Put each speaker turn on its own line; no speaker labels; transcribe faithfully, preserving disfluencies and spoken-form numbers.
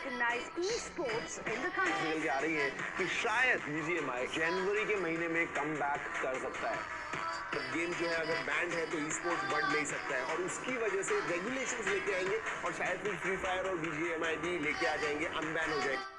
recognize esports in the country.
निकल के आ रही है कि शायद B G M I जनवरी के महीने में कम बैक कर सकता है।
गेम जो है अगर बैंड है तो ई स्पोर्ट्स बढ़ नहीं सकता है और उसकी वजह से रेगुलेशंस लेके आएंगे और शायद फिर फ्री फायर और B G M I भी लेके आ जाएंगे, अनबैन हो जाएगा।